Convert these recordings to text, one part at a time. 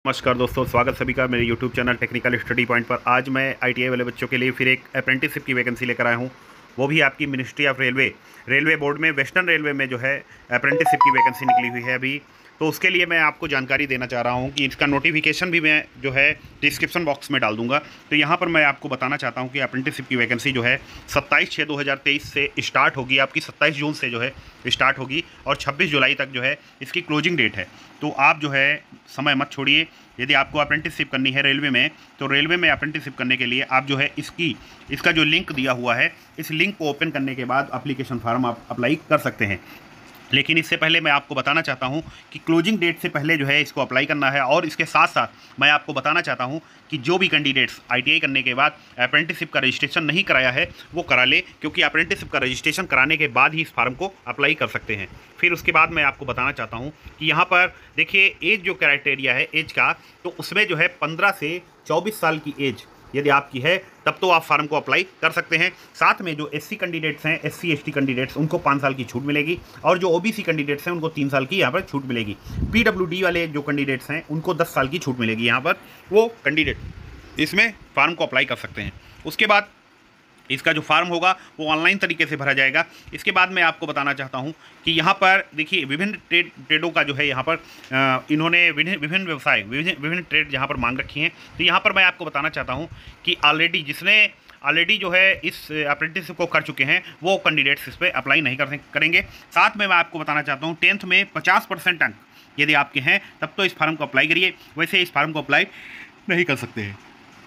नमस्कार दोस्तों, स्वागत सभी का मेरे YouTube channel technical study point पर। आज मैं ITI वाले बच्चों के लिए फिर एक अप्रेंटिसशिप की वैकेंसी लेकर आया हूँ, वो भी आपकी मिनिस्ट्री ऑफ रेलवे बोर्ड में, वेस्टर्न रेलवे में जो है अप्रेंटिसशिप की वैकेंसी निकली हुई है अभी। तो उसके लिए मैं आपको जानकारी देना चाह रहा हूँ कि इसका नोटिफिकेशन भी मैं जो है डिस्क्रिप्शन बॉक्स में डाल दूंगा। तो यहाँ पर मैं आपको बताना चाहता हूँ कि अप्रेंटिसशिप की वैकेंसी जो है 27/6/2023 से स्टार्ट होगी, आपकी 27 जून से जो है स्टार्ट होगी और 26 जुलाई तक जो है इसकी क्लोजिंग डेट है। तो आप जो है समय मत छोड़िए। यदि आपको अप्रेंटिसशिप करनी है रेलवे में, तो रेलवे में अप्रेंटिसशिप करने के लिए आप जो है इसका जो लिंक दिया हुआ है, इस लिंक को ओपन करने के बाद एप्लीकेशन फॉर्म आप अप्लाई कर सकते हैं। लेकिन इससे पहले मैं आपको बताना चाहता हूं कि क्लोजिंग डेट से पहले जो है इसको अप्लाई करना है। और इसके साथ साथ मैं आपको बताना चाहता हूं कि जो भी कैंडिडेट्स ITI करने के बाद अप्रेंटिसशिप का रजिस्ट्रेशन नहीं कराया है वो करा ले, क्योंकि अप्रेंटिसशिप का रजिस्ट्रेशन कराने के बाद ही इस फार्म को अप्लाई कर सकते हैं। फिर उसके बाद मैं आपको बताना चाहता हूँ कि यहाँ पर देखिए एज जो क्राइटेरिया है एज का, तो उसमें जो है 15 से 24 साल की एज यदि आपकी है तब तो आप फार्म को अप्लाई कर सकते हैं। साथ में जो SC कैंडिडेट्स हैं, SC ST कैंडिडेट्स, उनको 5 साल की छूट मिलेगी और जो OBC कैंडिडेट्स हैं उनको 3 साल की यहाँ पर छूट मिलेगी। PWD वाले जो कैंडिडेट्स हैं उनको 10 साल की छूट मिलेगी। यहाँ पर वो कैंडिडेट इसमें फार्म को अप्लाई कर सकते हैं। उसके बाद इसका जो फार्म होगा वो ऑनलाइन तरीके से भरा जाएगा। इसके बाद मैं आपको बताना चाहता हूँ कि यहाँ पर देखिए विभिन्न ट्रेडों का जो है यहाँ पर इन्होंने विभिन्न व्यवसाय विभिन्न ट्रेड यहाँ पर मांग रखी हैं। तो यहाँ पर मैं आपको बताना चाहता हूँ कि ऑलरेडी जो है इस अप्रेंटिसशिप को कर चुके हैं वो कैंडिडेट्स इस पर अप्लाई नहीं करेंगे। साथ में मैं आपको बताना चाहता हूँ 10th में 50% अंक यदि आपके हैं तब तो इस फार्म को अप्लाई करिए, वैसे इस फार्म को अप्लाई नहीं कर सकते हैं।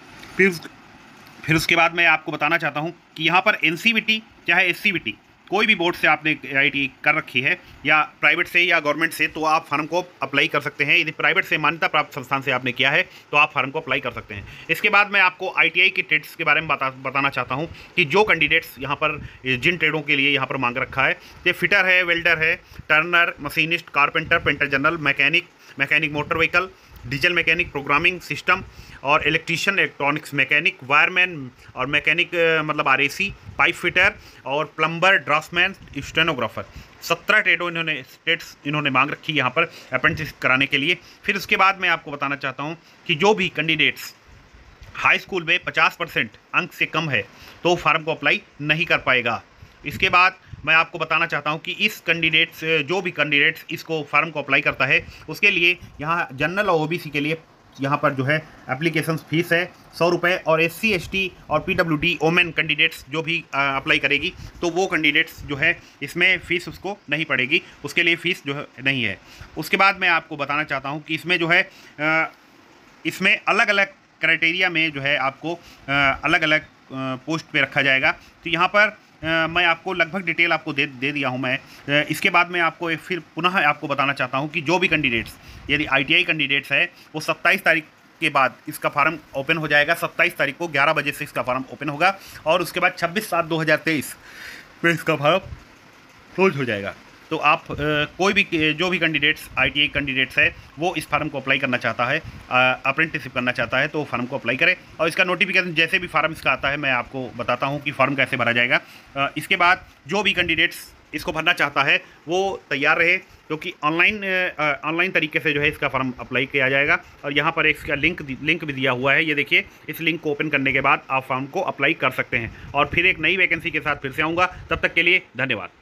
फिर उसके बाद मैं आपको बताना चाहता हूं कि यहाँ पर NCVT चाहे SCVT कोई भी बोर्ड से आपने ITI कर रखी है या प्राइवेट से या गवर्नमेंट से, तो आप फार्म को अप्लाई कर सकते हैं। यदि प्राइवेट से मान्यता प्राप्त संस्थान से आपने किया है तो आप फार्म को अप्लाई कर सकते हैं। इसके बाद मैं आपको ITI के ट्रेड्स के बारे में बताना चाहता हूँ कि जो कैंडिडेट्स यहाँ पर जिन ट्रेडों के लिए यहाँ पर मांग रखा है, ये फिटर है, वेल्डर है, turner, machinist, carpenter, painter general, mechanic motor vehicle, diesel mechanic, programming system और इलेक्ट्रीशियन, इलेक्ट्रॉनिक्स मैकेनिक, वायरमैन और मैकेनिक मतलब RAC, पाइप फिटर और प्लम्बर, ड्राफ्ट्समैन, स्टेनोग्राफर, 17 ट्रेड्स इन्होंने मांग रखी यहाँ पर अप्रेंटिस कराने के लिए। फिर उसके बाद मैं आपको बताना चाहता हूँ कि जो भी कैंडिडेट्स हाई स्कूल में 50% अंक से कम है तो फार्म को अप्लाई नहीं कर पाएगा। इसके बाद मैं आपको बताना चाहता हूं कि जो भी कैंडिडेट्स इसको फार्म को अप्लाई करता है उसके लिए यहाँ जनरल और OBC के लिए यहाँ पर जो है एप्लीकेशन फ़ीस है 100 रुपये, और SC ST और PWD वोमेन कैंडिडेट्स जो भी अप्लाई करेगी तो वो कैंडिडेट्स जो है इसमें फ़ीस उसको नहीं पड़ेगी, उसके लिए फ़ीस जो है नहीं है। उसके बाद मैं आपको बताना चाहता हूँ कि इसमें जो है इसमें अलग अलग क्राइटेरिया में जो है आपको अलग अलग पोस्ट पे रखा जाएगा। तो यहाँ पर मैं आपको लगभग डिटेल आपको दे दिया हूँ मैं। इसके बाद मैं आपको फिर पुनः आपको बताना चाहता हूँ कि जो भी कैंडिडेट्स यदि ITI कैंडिडेट्स है वो 27 तारीख के बाद इसका फार्म ओपन हो जाएगा। 27 तारीख को 11 बजे से इसका फार्म ओपन होगा और उसके बाद 26/7/2023 में इसका फार्म क्लोज हो जाएगा। तो आप कोई भी जो भी कैंडिडेट्स ITI कैंडिडेट्स है वो इस फार्म को अप्लाई करना चाहता है, अप्रेंटिसशिप करना चाहता है, तो फार्म को अप्लाई करें। और इसका नोटिफिकेशन जैसे भी फार्म इसका आता है मैं आपको बताता हूँ कि फार्म कैसे भरा जाएगा। इसके बाद जो भी कैंडिडेट्स इसको भरना चाहता है वो तैयार रहे, क्योंकि ऑनलाइन तरीके से जो है इसका फॉर्म अप्लाई किया जाएगा। और यहाँ पर इसका लिंक भी दिया हुआ है, ये देखिए। इस लिंक को ओपन करने के बाद आप फॉर्म को अप्लाई कर सकते हैं। और फिर एक नई वैकेंसी के साथ फिर से आऊँगा, तब तक के लिए धन्यवाद।